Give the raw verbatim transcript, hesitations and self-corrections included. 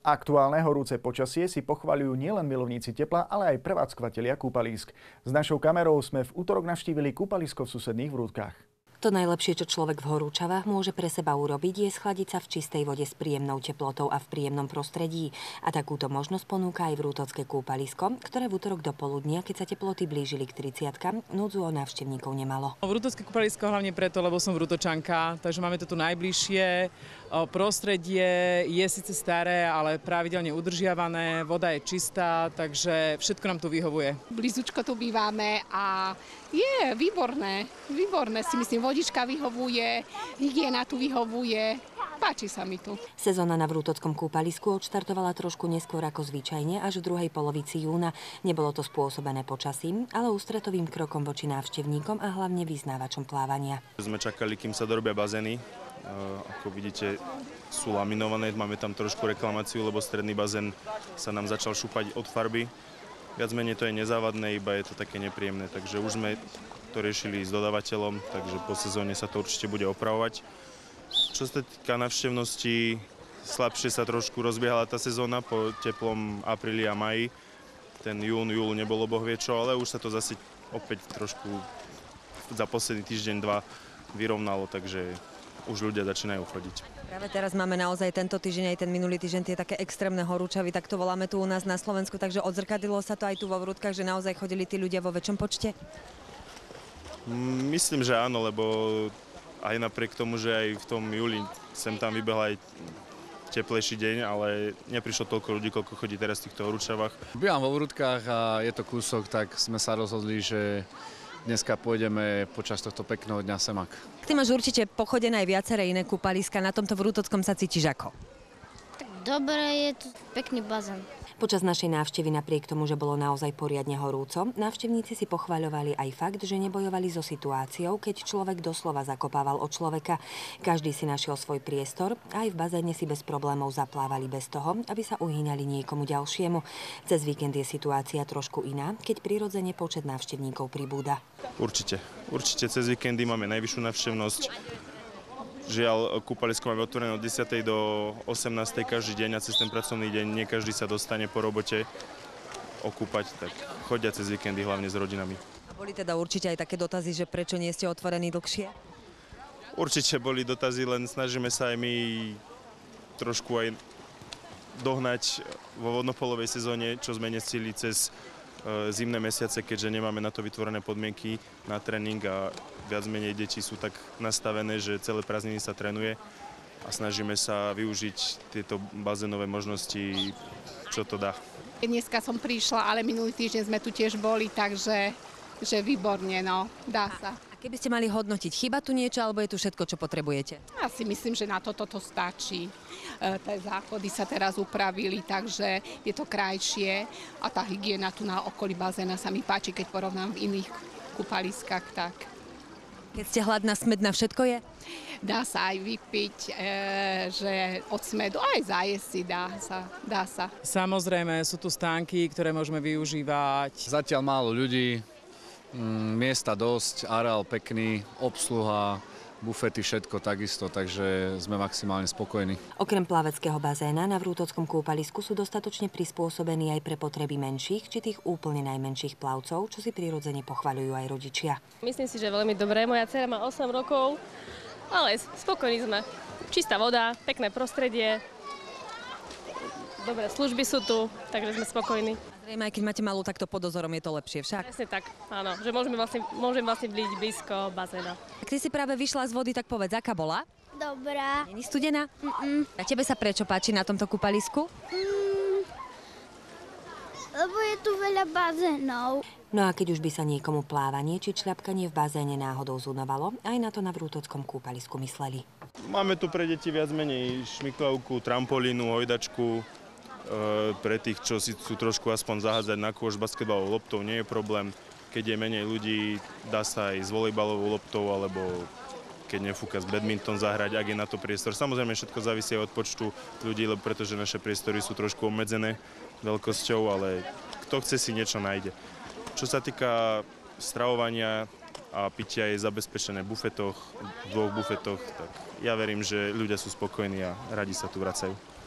Aktuálne horúce počasie si pochvaľujú nielen milovníci tepla, ale aj prevádzkovatelia kúpalísk. S našou kamerou sme v utorok navštívili kúpalisko v susedných Vrútkach. To najlepšie, čo človek v horúčavách môže pre seba urobiť, je schladiť sa v čistej vode s príjemnou teplotou a v príjemnom prostredí. A takúto možnosť ponúka aj Vrútocké kúpalisko, ktoré v utorok do poludnia, keď sa teploty blížili k tridsiatkam, núdzu o návštevníkov nemalo. Vrútocké kúpalisko hlavne preto, lebo som Vrútočanka, takže máme to tu najbližšie. Prostredie je síce staré, ale pravidelne udržiavané, voda je čistá, takže všetko nám tu vyhovuje. Blízučko tu bývame a je výborné, výborné si myslím, vodička vyhovuje, hygiena tu vyhovuje, páči sa mi tu. Sezóna na Vrútockom kúpalisku odštartovala trošku neskôr ako zvyčajne, až v druhej polovici júna. Nebolo to spôsobené počasím, ale ústretovým krokom voči návštevníkom a hlavne vyznávačom plávania. Sme čakali, kým sa dorobia bazény. Ako vidíte, sú laminované, máme tam trošku reklamáciu, lebo stredný bazén sa nám začal šúpať od farby. Viac menej to je nezávadné, iba je to také nepríjemné, takže už sme to riešili s dodávateľom, takže po sezóne sa to určite bude opravovať. Čo sa týka návštevnosti, slabšie sa trošku rozbiehala tá sezóna po teplom apríli a maji. Ten jún, júl nebolo bohvie čo, ale už sa to zase opäť trošku za posledný týždeň, dva vyrovnalo, takže už ľudia začínajú chodiť. Práve teraz máme naozaj tento týždeň, aj ten minulý týždeň tie také extrémne horúčavy, tak to voláme tu u nás na Slovensku, takže odzrkadilo sa to aj tu vo Vrútkach, že naozaj chodili tí ľudia vo väčšom počte? Myslím, že áno, lebo aj napriek tomu, že aj v tom júli sem tam vybehla aj teplejší deň, ale neprišlo toľko ľudí, koľko chodí teraz v týchto horúčavách. Bývam vo Vrútkach a je to kúsok, tak sme sa rozhodli, že dneska pôjdeme počas tohto pekného dňa semak. Ty máš určite pochodené aj viaceré iné kúpaliska. Na tomto Vrútockom sa cítiš ako? Dobre, je tu pekný bazén. Počas našej návštevy, napriek tomu, že bolo naozaj poriadne horúco, návštevníci si pochvaľovali aj fakt, že nebojovali so situáciou, keď človek doslova zakopával od človeka. Každý si našiel svoj priestor a aj v bazéne si bez problémov zaplávali bez toho, aby sa uhýňali niekomu ďalšiemu. Cez víkend je situácia trošku iná, keď prirodzene počet návštevníkov pribúda. Určite. Určite cez víkendy máme najvyššiu návštevnosť. Žiaľ, kúpalisko máme otvorené od desiatej do osemnástej každý deň a cez ten pracovný deň nie každý sa dostane po robote okúpať, tak chodia cez víkendy hlavne s rodinami. A boli teda určite aj také dotazy, že prečo nie ste otvorení dlhšie? Určite boli dotazy, len snažíme sa aj my trošku aj dohnať vo vodnopolovej sezóne, čo sme nescili cez zimné mesiace, keďže nemáme na to vytvorené podmienky na tréning a viac menej deti sú tak nastavené, že celé prázdniny sa trénuje a snažíme sa využiť tieto bazénové možnosti, čo to dá. Dneska som prišla, ale minulý týždeň sme tu tiež boli, takže že výborne, no, dá sa. A keby ste mali hodnotiť, chýba tu niečo, alebo je tu všetko, čo potrebujete? Ja si myslím, že na toto to stačí. E, tie záchody sa teraz upravili, takže je to krajšie a tá hygiena tu na okolí bazéna sa mi páči, keď porovnám v iných kúpaliskách, tak. Keď ste hladná, smedná, všetko je? Dá sa aj vypiť, e, že od smedu, aj zajesť si, dá sa, dá sa. Samozrejme, sú tu stánky, ktoré môžeme využívať. Zatiaľ málo ľudí, miesta dosť, areál pekný, obsluha, bufety, všetko takisto, takže sme maximálne spokojní. Okrem plaveckého bazéna na Vrútockom kúpalisku sú dostatočne prispôsobení aj pre potreby menších, či tých úplne najmenších plavcov, čo si prirodzene pochvaľujú aj rodičia. Myslím si, že veľmi dobré. Moja dcera má osem rokov, ale spokojní sme. Čistá voda, pekné prostredie, dobré služby sú tu, takže sme spokojní. Zrejme, aj keď máte malú, takto pod dozorom je to lepšie však. Presne tak, áno, že môžeme vlastne, môžem vlastne byť blízko bazéna. Ak ty si práve vyšla z vody, tak povedz, aká bola? Dobrá. Není studená? Mm-mm. A tebe sa prečo páči na tomto kúpalisku? Mm, lebo je tu veľa bazénov. No a keď už by sa niekomu plávanie či čľapkanie v bazéne náhodou zunovalo, aj na to na Vrútockom kúpalisku mysleli. Máme tu pre deti viac menej šmiklavku, trampolínu, hojdačku. Pre tých, čo si chcú trošku aspoň zahádzať na kôš basketbalovou loptou, nie je problém. Keď je menej ľudí, dá sa aj s volejbalovou loptou, alebo keď nefúka z badminton zahrať, ak je na to priestor. Samozrejme, všetko závisí od počtu ľudí, lebo pretože naše priestory sú trošku obmedzené veľkosťou, ale kto chce, si niečo nájde. Čo sa týka stravovania a pitia, je zabezpečené v bufetoch, v dvoch bufetoch, tak ja verím, že ľudia sú spokojní a radi sa tu vracajú.